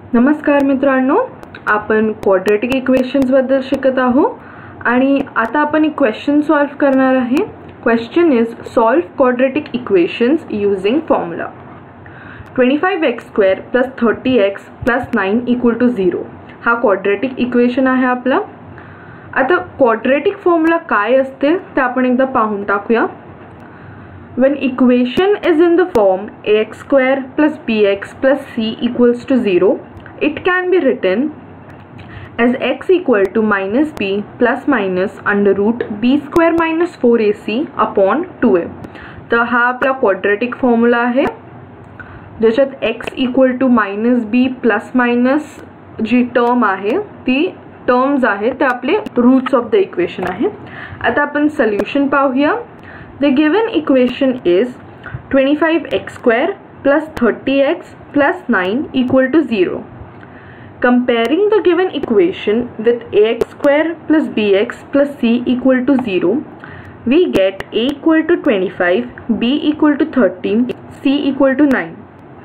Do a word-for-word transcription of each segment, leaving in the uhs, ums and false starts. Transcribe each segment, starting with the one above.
नमस्कार मित्रांनो, आपण क्वाड्रॅटिक इक्वेशन्स बद्दल शिकत आहोत आणि आता आपण एक क्वेश्चन सॉल्व करणार आहे. Question is solve quadratic equations using formula twenty-five x square plus thirty x plus nine equal to zero. हा क्वाड्रॅटिक इक्वेशन आहे आपला. आता क्वाड्रॅटिक फॉर्म्युला काय असते ते आपण एकदा पाहून टाकूया. When equation is in the form ax square plus bx plus c equals to zero, it can be written as x equal to minus b plus minus under root b square minus four A C upon two A. तर हा आपला quadratic formula आहे ज्याच्यात x equal to minus B plus minus जी term आहे ती terms आहे ते आपले रूट्स ऑफ द इक्वेशन आहे. आता आपण सोल्यूशन पाहूया. The given equation is twenty-five x square plus thirty x plus nine equal to zero. Comparing the given equation with ax square plus bx plus c equal to zero, we get a equal to twenty-five, b equal to thirty, c equal to nine.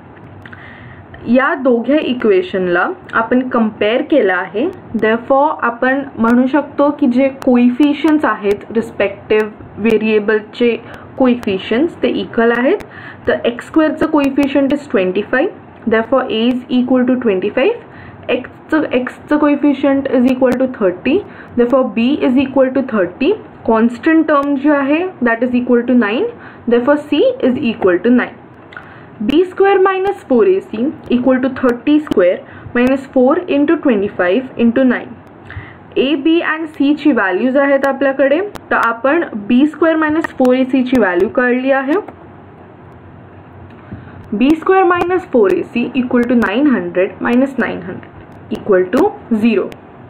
या दोघे इक्वेशनला आपण compare केला आहे. Therefore आपण म्हणू शकतो की जे कोइफिशियंट्स आहेत रिस्पेक्टिव्ह व्हेरिएबलचे कोइफिशियंट्स ते इक्वल आहेत. तर एक्स स्क्वेअरचं coefficient is twenty five, therefore A is equal to twenty five. एक्सचं एक्सचं coefficient is equal to thirty, therefore B is equal to thirty. Constant term जी आहे that is equal to nine, therefore C is equal to nine. b square minus four A C equal to thirty square minus four into twenty-five into nine. a, b and c ची values आहेत आपल्याकडे. तर आपण b square minus four A C ची value काढली आहे. b square minus four A C equal to nine hundred minus nine hundred equal to zero.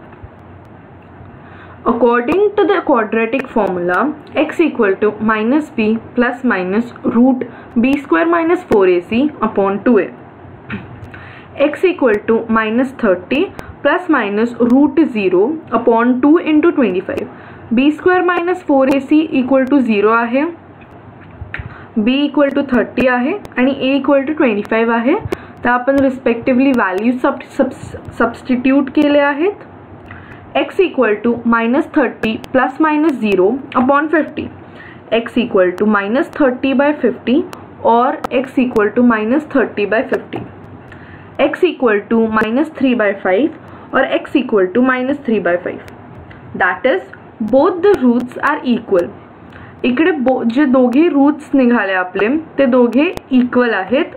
According to the quadratic formula, x equal to minus b plus minus root b square minus four A C upon two A. x equal to minus thirty plus minus root zero upon two into twenty-five. b square minus four A C equal to zero आहे, b equal to thirty आहे आणि a equal to twenty-five आहे. तर आपण respectively values सब substitute केले आहेत. x equal to minus thirty plus minus zero upon fifty. x equal to minus thirty by fifty और x equal to minus thirty by fifty. x equal to minus three by five और x equal to minus three by five. That is both the roots are equal. इकडे बो जे दोघे roots निघाले आपले ते दोघे इक्वल आहेत.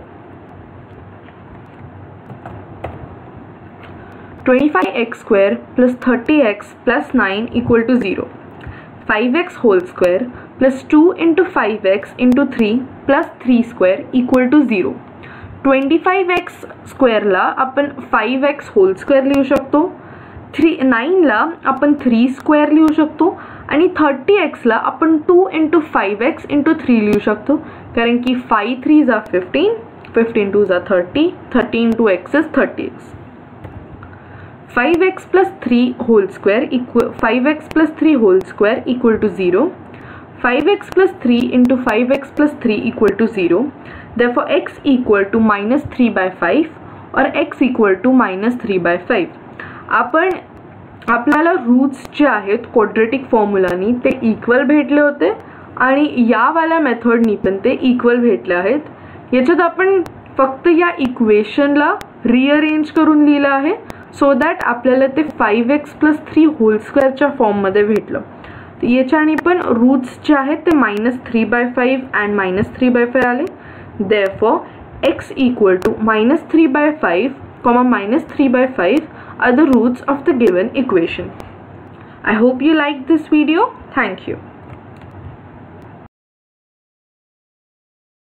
twenty-five x square plus thirty x plus nine equal to zero. five x whole square plus two into five x into three plus three square equal to zero. twenty-five x square ला आपण five x whole square लिहू शकतो, nine ला आपण three square लिहू शकतो आणि thirty x ला आपण two into five x into three लिहू शकतो कारण की five threes are fifteen, fifteen twos are thirty, thirty into x is thirty x. five x plus three whole square equal five x plus three whole square equal to zero. five x plus three into five x plus three equal to zero. Therefore x equal to minus three by five और x equal to minus three by five. आपण आपल्याला roots जे आहेत quadratic फॉर्म्युलानी ते equal भेटले होते आणि या वाल्या मेथडनी पण ते इक्वल भेटले आहेत. याच्यात आपण फक्त या इक्वेशनला रिअरेंज करून लिहिलं आहे सो दॅट आपल्याला ते five x plus three whole स्क्वेअरच्या फॉर्ममध्ये भेटलं. तर याच्याने पण रूट्स जे आहेत ते minus three by five and minus three by five आले. Therefore x equal to minus three by five comma minus three by five are the roots of the given equation. I hope you liked this video. Thank you.